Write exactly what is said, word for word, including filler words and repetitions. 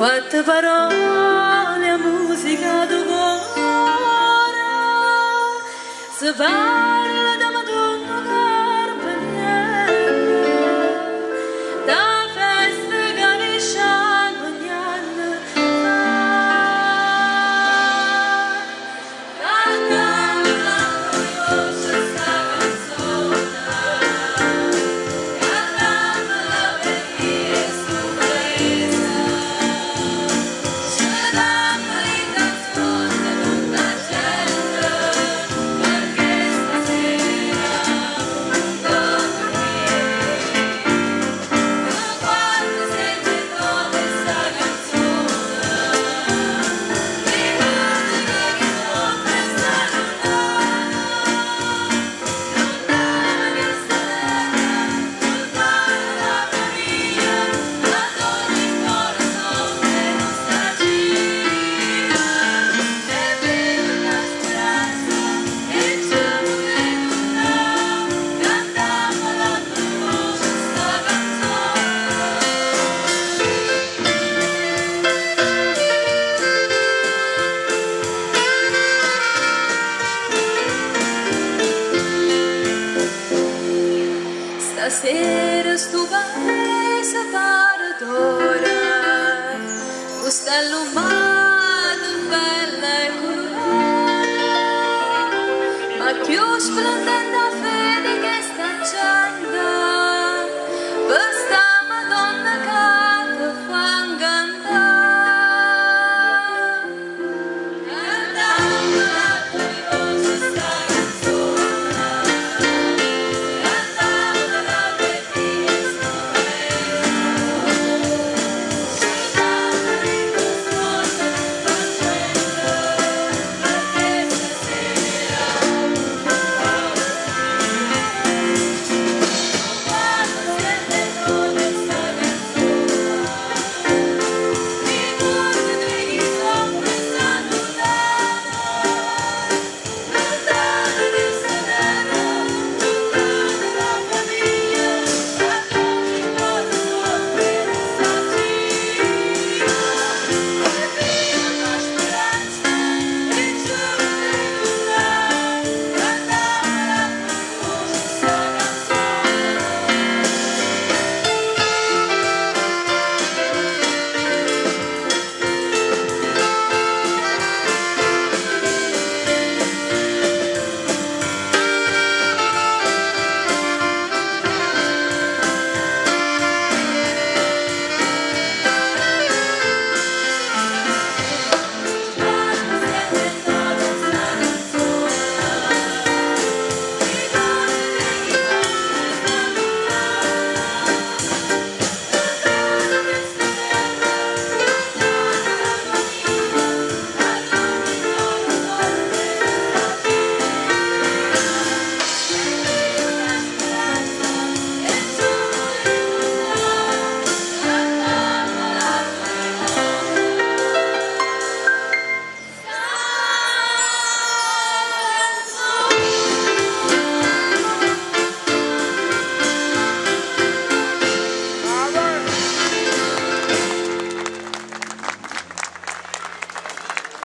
quante parole a musica d'u cuore si parla da Madonna Carpaniella da festa che lisciano ogni anno fa cantiamo la gloriosa sta canzone cantiamo la per Cristo paese ce danno le canzoni tutta gente perché stasera non dormire ma quando senti questa canzone ricordati che non questa lontana lontana che sarà lontana la famiglia ad ogni corazone nostra gira è viva la speranza e ci voleva cantiamo la gloriosa sta canzone. Stasera sto paese paradora un stello umano bella e colorata ma più splendente